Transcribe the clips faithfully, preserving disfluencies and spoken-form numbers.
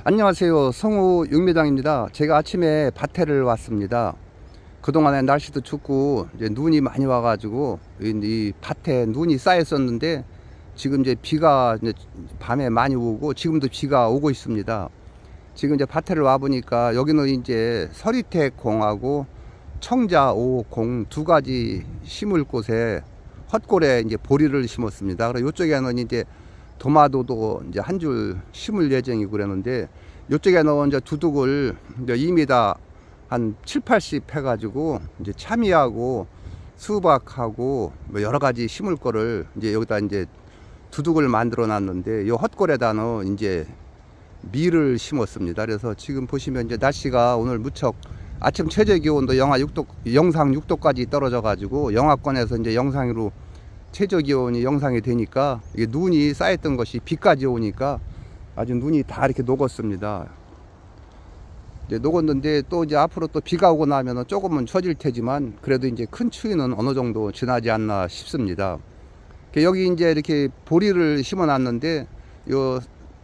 안녕하세요. 성우 육매장입니다. 제가 아침에 밭에를 왔습니다. 그동안에 날씨도 춥고 이제 눈이 많이 와가지고 이, 이 밭에 눈이 쌓였었는데 지금 이제 비가 이제 밤에 많이 오고 지금도 비가 오고 있습니다. 지금 이제 밭에를 와 보니까 여기는 이제 서리태 공하고 청자 오 공 두 가지 심을 곳에 헛골에 이제 보리를 심었습니다. 그리고 이쪽에는 이제 도마도도 이제 한 줄 심을 예정이고 그랬는데 이쪽에는 이제 두둑을 이제 이 미터 한 칠, 팔십 해가지고 이제 참이하고 수박하고 뭐 여러 가지 심을 거를 이제 여기다 이제 두둑을 만들어 놨는데 이 헛골에다는 이제 밀을 심었습니다. 그래서 지금 보시면 이제 날씨가 오늘 무척 아침 최저 기온도 영하 육 도, 영상 육 도까지 떨어져 가지고 영하권에서 이제 영상으로 최저 기온이 영상이 되니까 이게 눈이 쌓였던 것이 비까지 오니까 아주 눈이 다 이렇게 녹았습니다. 이제 녹았는데 또 이제 앞으로 또 비가 오고 나면은 조금은 처질 테지만 그래도 이제 큰 추위는 어느 정도 지나지 않나 싶습니다. 여기 이제 이렇게 보리를 심어 놨는데 요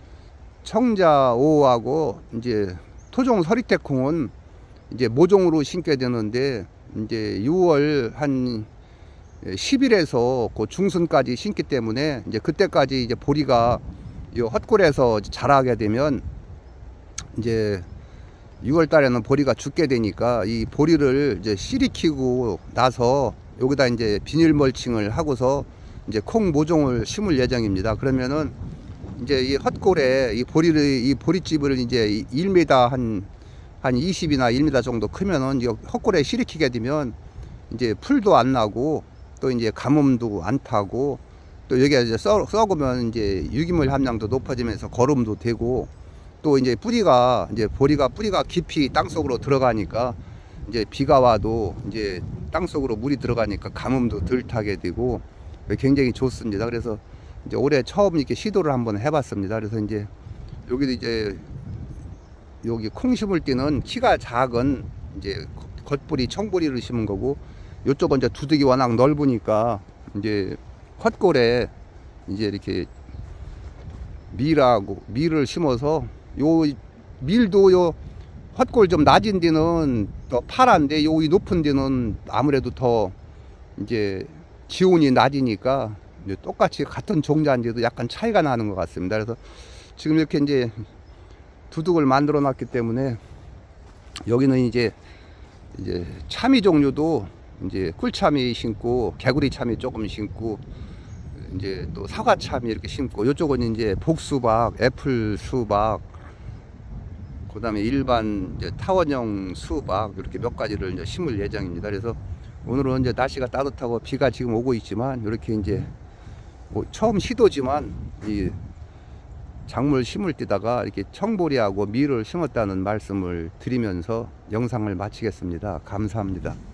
청자 오하고 이제 토종 서리태콩은 이제 모종으로 심게 되는데 이제 유월 한 십 일에서 그 중순까지 심기 때문에 이제 그때까지 이제 보리가 이 헛골에서 자라게 되면 이제 유월 달에는 보리가 죽게 되니까 이 보리를 이제 씨리 키고 나서 여기다 이제 비닐 멀칭을 하고서 이제 콩 모종을 심을 예정입니다. 그러면은 이제 이 헛골에 이 보리를 이 보리집을 이제 일 미터 한 한 이십이나 일 미터 정도 크면은 이 헛골에 씨리 키게 되면 이제 풀도 안 나고 또 이제 가뭄도 안 타고 또 여기가 이제 썩, 썩으면 이제 유기물 함량도 높아지면서 거름도 되고 또 이제 뿌리가 이제 보리가 뿌리가 깊이 땅 속으로 들어가니까 이제 비가 와도 이제 땅 속으로 물이 들어가니까 가뭄도 덜 타게 되고 굉장히 좋습니다. 그래서 이제 올해 처음 이렇게 시도를 한번 해봤습니다. 그래서 이제 여기도 이제 여기 콩 심을 때는 키가 작은 이제 겉뿌리 청보리를 심은 거고 이쪽은 이제 두둑이 워낙 넓으니까 이제 헛골에 이제 이렇게 밀하고 밀을 심어서 요 밀도 요 헛골 좀 낮은 데는 더 파란데 요 높은 데는 아무래도 더 이제 지온이 낮으니까 이제 똑같이 같은 종자인데도 약간 차이가 나는 것 같습니다. 그래서 지금 이렇게 이제 두둑을 만들어 놨기 때문에 여기는 이제 이제 참이 종류도 이제 꿀참이 심고 개구리 참이 조금 심고 이제 또 사과 참이 이렇게 심고 이쪽은 이제 복수박, 애플 수박, 그 다음에 일반 이제 타원형 수박 이렇게 몇 가지를 이제 심을 예정입니다. 그래서 오늘은 이제 날씨가 따뜻하고 비가 지금 오고 있지만 이렇게 이제 뭐 처음 시도지만 이 작물 심을 때다가 이렇게 청보리하고 밀을 심었다는 말씀을 드리면서 영상을 마치겠습니다. 감사합니다.